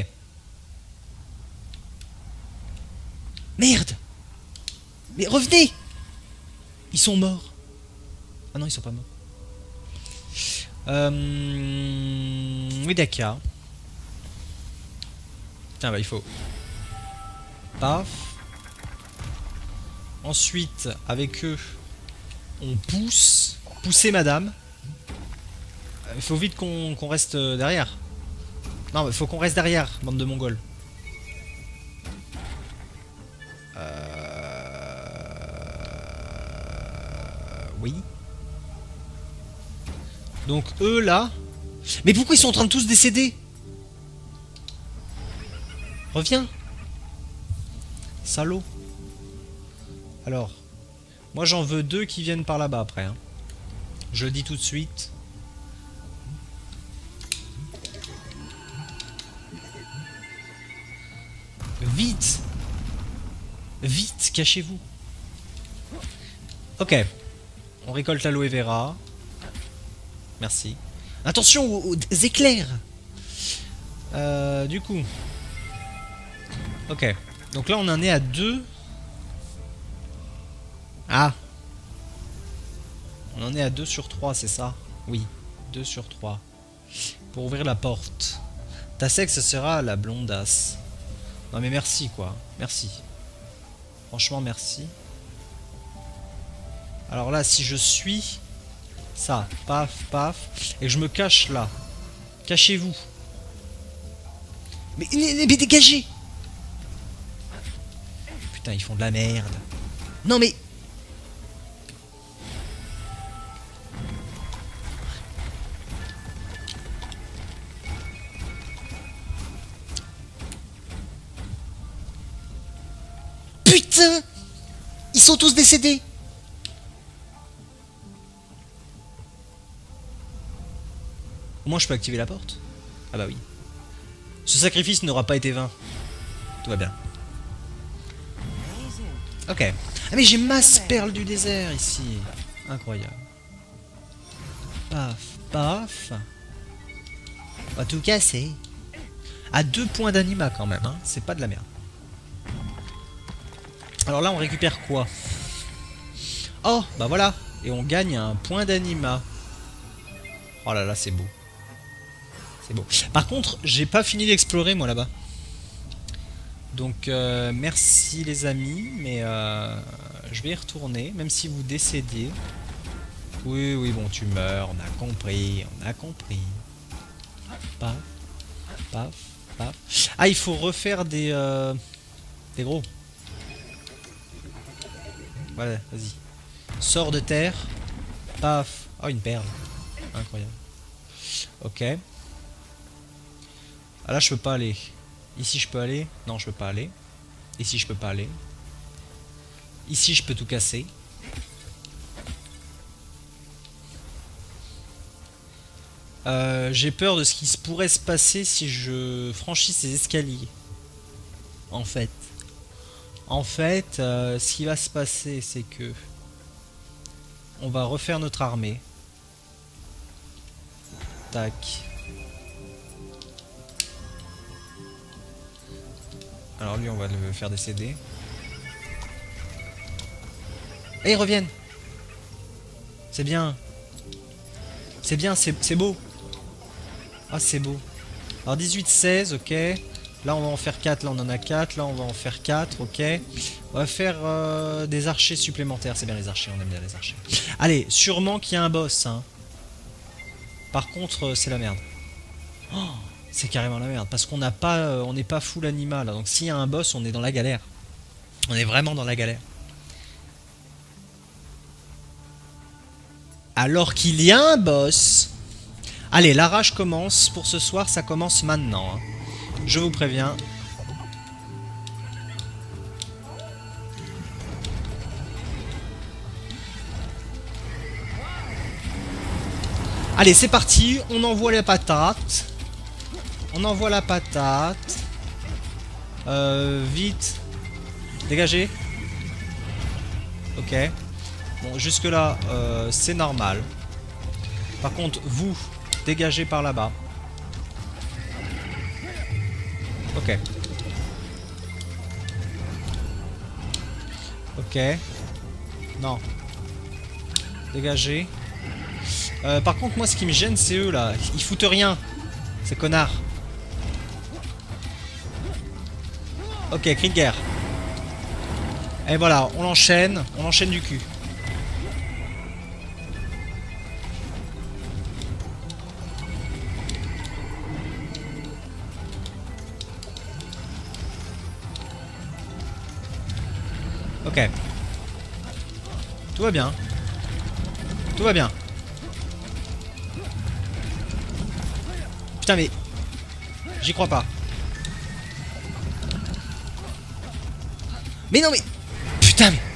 A: Merde. Mais revenez. Ils sont morts. Ah non, ils sont pas morts. Euh... Oui, d'accord. Tiens, bah il faut. Paf. Ensuite, avec eux, on pousse. Poussez madame. Il faut vite qu'on qu'on reste derrière. Non, mais faut qu'on reste derrière, bande de mongols. Euh... Oui. Donc eux là... Mais pourquoi ils sont en train de tous décéder? Reviens. Salaud. Alors, moi j'en veux deux qui viennent par là-bas après. Hein. Je le dis tout de suite. Vite. Vite, cachez-vous. Ok. On récolte l'aloe vera. Merci. Attention aux, aux éclairs. Euh, du coup. Ok. Donc là on en est à deux. Ah. On en est à deux sur trois, c'est ça? Oui. deux sur trois. Pour ouvrir la porte. Ta sexe, ce sera la blondasse. Non mais merci quoi. Merci. Franchement merci. Alors là si je suis... Ça, paf, paf. Et je me cache là. Cachez-vous. Mais, mais, mais dégagez! Putain, ils font de la merde. Non mais... Putain! Ils sont tous décédés! Au moins je peux activer la porte. Ah bah oui. Ce sacrifice n'aura pas été vain. Tout va bien. Ok. Ah mais j'ai masse perle du désert ici. Incroyable. Paf, paf. On va tout casser. À deux points d'anima quand même. Hein. C'est pas de la merde. Alors là on récupère quoi? Oh bah voilà. Et on gagne un point d'anima. Oh là là c'est beau. C'est beau. Par contre, j'ai pas fini d'explorer moi là-bas. Donc euh, merci les amis, mais euh, je vais y retourner, même si vous décédiez. Oui, oui, bon, tu meurs, on a compris, on a compris. Paf, paf, paf. Ah, il faut refaire des, euh, des gros. Voilà, vas-y. Sors de terre. Paf. Oh, une perle. Incroyable. Ok. Ah là je peux pas aller. Ici je peux aller. Non je peux pas aller. Ici je peux pas aller. Ici je peux tout casser. Euh, J'ai peur de ce qui se pourrait se passer si je franchis ces escaliers. En fait. En fait, euh, ce qui va se passer c'est que on va refaire notre armée. Tac. Alors lui on va le faire décéder. Et ils reviennent. C'est bien. C'est bien, c'est beau. Ah c'est beau. Alors dix-huit, seize, ok. Là on va en faire quatre, là on en a quatre. Là on va en faire quatre, ok. On va faire euh, des archers supplémentaires. C'est bien les archers, on aime bien les archers. Allez, sûrement qu'il y a un boss. Hein. Par contre, c'est la merde. Oh, c'est carrément la merde. Parce qu'on n'a pas, euh, on n'est pas full animal. Donc s'il y a un boss, on est dans la galère. On est vraiment dans la galère. Alors qu'il y a un boss. Allez, la rage commence. Pour ce soir, ça commence maintenant. Hein. Je vous préviens. Allez, c'est parti. On envoie les patates. On envoie la patate. Euh, vite. Dégagez. Ok. Bon, jusque là, euh, c'est normal. Par contre, vous, dégagez par là-bas. Ok. Ok. Non. Dégagez. Euh, par contre, moi, ce qui me gêne, c'est eux, là. Ils foutent rien. Ces connards. Ok, cri de guerre. Et voilà, on l'enchaîne. On l'enchaîne du cul. Ok. Tout va bien. Tout va bien. Putain mais... J'y crois pas. Mais non mais... Putain mais...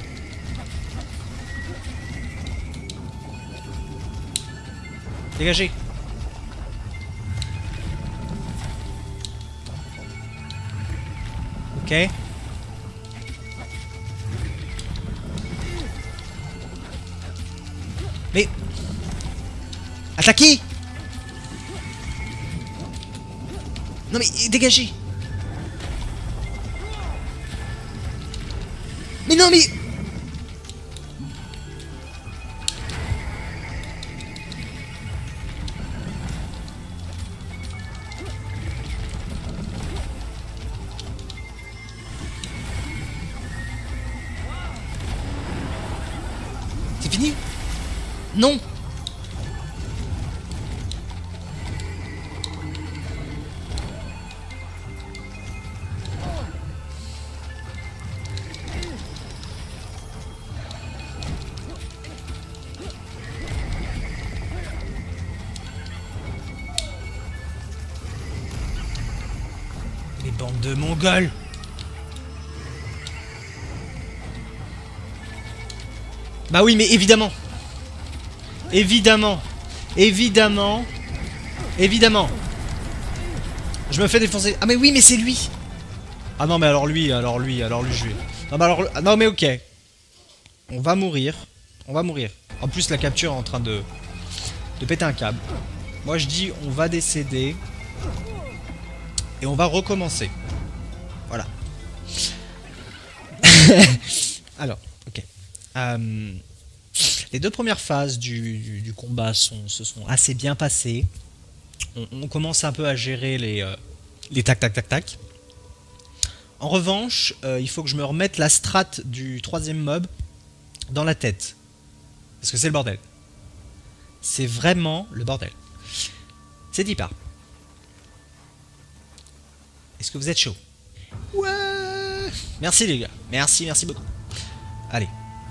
A: Dégagez. Ok. Mais... Attaquez. Non mais dégagez. Mais non mais... C'est fini? Non. Les bandes de Mongols. Bah oui, mais évidemment. Évidemment. Évidemment. Évidemment. Je me fais défoncer. Ah mais oui, mais c'est lui. Ah non, mais alors lui, alors lui, alors lui, je vais... Non, mais alors... Non, mais ok. On va mourir. On va mourir. En plus, la capture est en train de... De péter un câble. Moi, je dis, on va décéder. Et on va recommencer. Voilà. Alors, ok. Euh, les deux premières phases du, du, du combat sont, se sont assez bien passées. On, on commence un peu à gérer les, euh, les tac tac tac tac. En revanche, euh, il faut que je me remette la strat du troisième mob dans la tête. Parce que c'est le bordel. C'est vraiment le bordel. C'est dit pas. Est-ce que vous êtes chaud? Ouais. Merci les gars. Merci, merci beaucoup. Allez.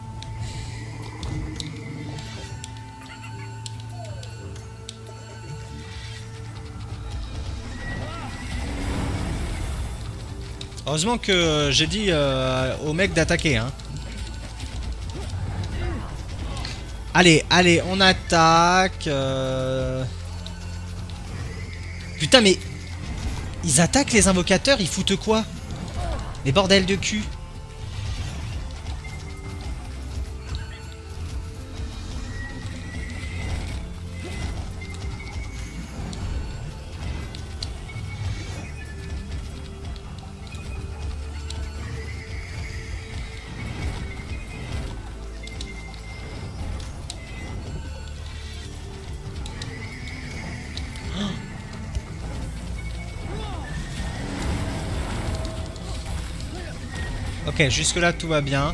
A: Heureusement que j'ai dit euh, au mec d'attaquer, hein. Allez, allez, on attaque. Euh... Putain, mais... Ils attaquent les invocateurs, ils foutent quoi? Les bordels de cul. Ok, jusque là tout va bien.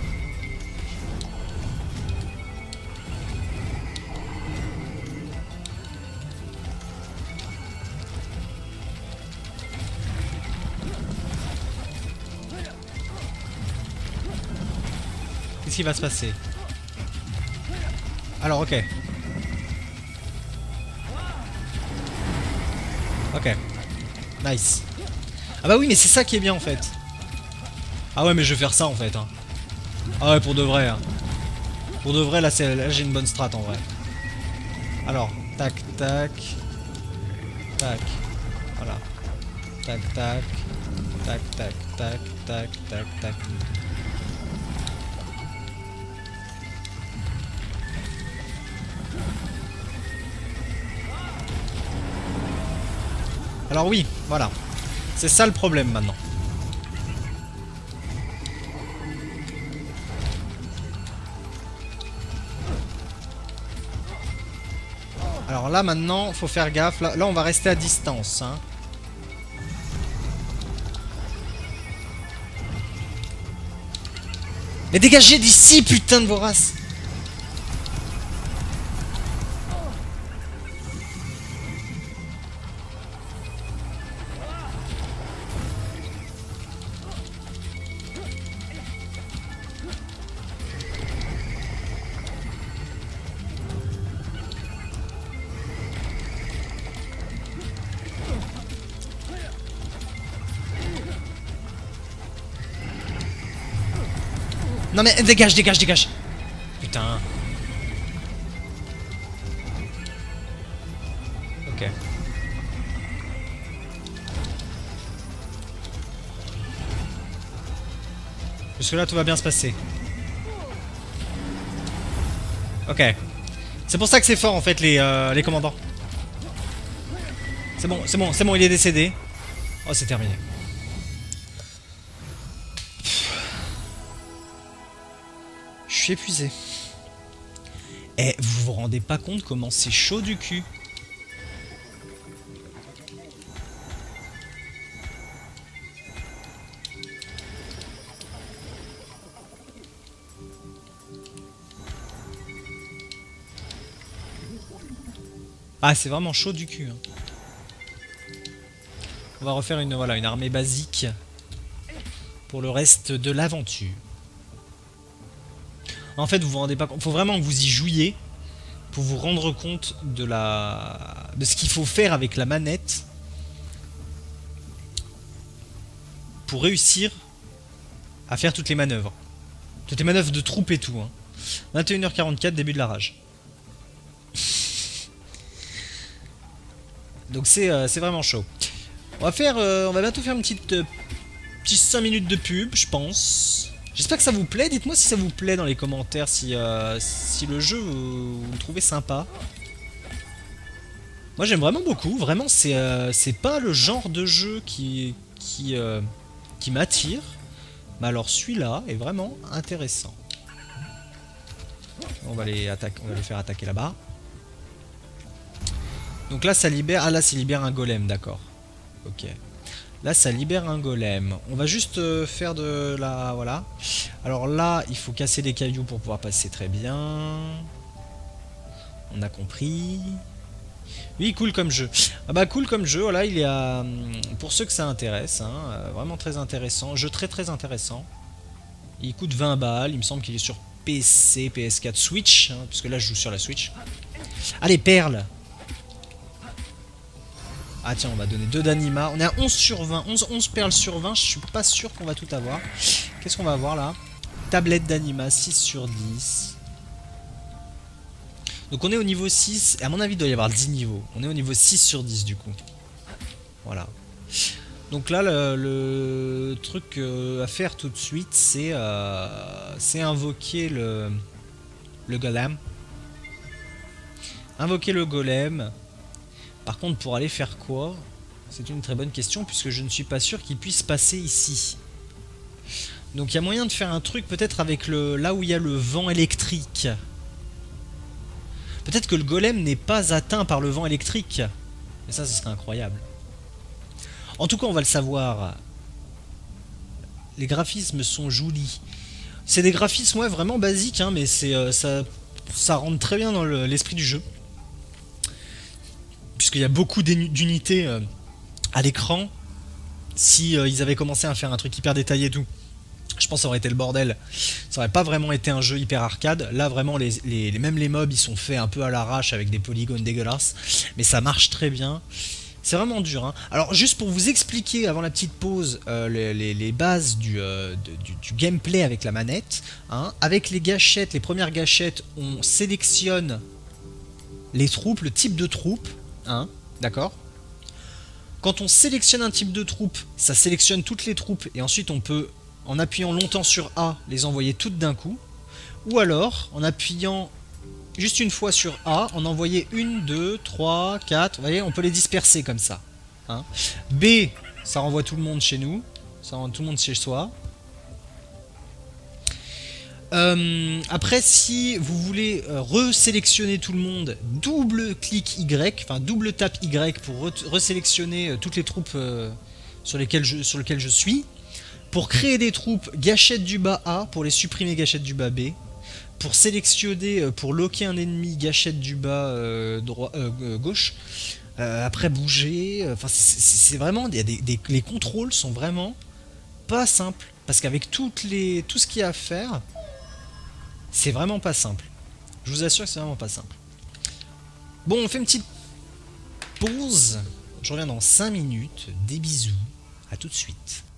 A: Qu'est-ce qui va se passer? Alors ok. Ok. Nice. Ah bah oui, mais c'est ça qui est bien en fait. Ah ouais, mais je vais faire ça en fait. Hein. Ah ouais, pour de vrai. Hein. Pour de vrai, là, là j'ai une bonne strat en vrai. Alors, tac, tac. Tac. Voilà. Tac, tac. Tac, tac, tac, tac, tac, tac. Alors oui, voilà. C'est ça le problème maintenant. Alors là maintenant, faut faire gaffe. Là, là on va rester à distance. Hein. Mais dégagez d'ici, putain de vos races! Non mais dégage, dégage, dégage. Putain. Ok. Jusque là tout va bien se passer. Ok. C'est pour ça que c'est fort en fait les, euh, les commandants. C'est bon, c'est bon, c'est bon, il est décédé. Oh c'est terminé. Je suis épuisé. Eh, vous vous rendez pas compte comment c'est chaud du cul? Ah, c'est vraiment chaud du cul. Hein. On va refaire une, voilà, une armée basique pour le reste de l'aventure. En fait, vous vous rendez pas compte. Faut vraiment que vous y jouiez pour vous rendre compte de la, de ce qu'il faut faire avec la manette pour réussir à faire toutes les manœuvres, toutes les manœuvres de troupes et tout. Hein. vingt et une heures quarante-quatre, début de la rage. Donc c'est euh, c'est vraiment chaud. On va faire, euh, on va bientôt faire une petite, euh, petite cinq minutes de pub, je pense. J'espère que ça vous plaît. Dites-moi si ça vous plaît dans les commentaires, si, euh, si le jeu vous, vous le trouvez sympa. Moi j'aime vraiment beaucoup. Vraiment, c'est euh, c'est pas le genre de jeu qui qui euh, qui m'attire. Mais alors celui-là est vraiment intéressant. On va les attaquer, on va les faire attaquer là-bas. Donc là ça libère, ah là ça libère un golem, d'accord. Ok. Là ça libère un golem. On va juste euh, faire de la, voilà. Alors là il faut casser des cailloux pour pouvoir passer, très bien. On a compris. Oui, cool comme jeu. Ah bah cool comme jeu, voilà, il est à... Pour ceux que ça intéresse, hein, vraiment très intéressant. Jeu très très intéressant. Il coûte vingt balles, il me semble qu'il est sur P C, P S quatre, Switch, hein, puisque là je joue sur la Switch. Allez, perles. Ah tiens, on va donner deux d'anima. On est à onze sur vingt, onze, onze perles sur vingt, je suis pas sûr qu'on va tout avoir. Qu'est-ce qu'on va avoir là? Tablette d'anima, six sur dix. Donc on est au niveau six, et à mon avis il doit y avoir dix niveaux. On est au niveau six sur dix du coup. Voilà. Donc là le, le truc euh, à faire tout de suite c'est euh, c'est invoquer le, le golem. Invoquer le golem. Par contre pour aller faire quoi? C'est une très bonne question puisque je ne suis pas sûr qu'il puisse passer ici. Donc il y a moyen de faire un truc peut-être avec le là où il y a le vent électrique. Peut-être que le golem n'est pas atteint par le vent électrique. Mais ça, ce serait incroyable. En tout cas, on va le savoir. Les graphismes sont jolis. C'est des graphismes, ouais, vraiment basiques, hein, mais c'est euh, ça, ça rentre très bien dans l'esprit du jeu. Puisqu'il y a beaucoup d'unités euh, à l'écran. Si euh, ils avaient commencé à faire un truc hyper détaillé et tout, je pense que ça aurait été le bordel. Ça aurait pas vraiment été un jeu hyper arcade. Là vraiment les, les, même les mobs ils sont faits un peu à l'arrache avec des polygones dégueulasses. Mais ça marche très bien. C'est vraiment dur. Hein. Alors juste pour vous expliquer avant la petite pause euh, les, les, les bases du, euh, de, du, du gameplay avec la manette. Hein. Avec les gâchettes, les premières gâchettes, on sélectionne les troupes, le type de troupe. Hein, d'accord ? Quand on sélectionne un type de troupe, ça sélectionne toutes les troupes et ensuite on peut, en appuyant longtemps sur A, les envoyer toutes d'un coup. Ou alors, en appuyant juste une fois sur A, en envoyer une, deux, trois, quatre, vous voyez, on peut les disperser comme ça. Hein. B, ça renvoie tout le monde chez nous, ça renvoie tout le monde chez soi. Euh, après, si vous voulez euh, resélectionner tout le monde, double clic Y, enfin double tape Y pour re resélectionner euh, toutes les troupes euh, sur lesquelles je, sur lesquelles je suis. Pour créer des troupes, gâchette du bas A. Pour les supprimer, gâchette du bas B. Pour sélectionner, euh, pour loquer un ennemi, gâchette du bas euh, droit, euh, gauche. Euh, après bouger. Enfin, c'est vraiment... Des, des, des, les contrôles sont vraiment pas simples. Parce qu'avec toutes les, tout ce qu'il y a à faire, c'est vraiment pas simple. Je vous assure que c'est vraiment pas simple. Bon, on fait une petite pause. Je reviens dans cinq minutes. Des bisous. À tout de suite.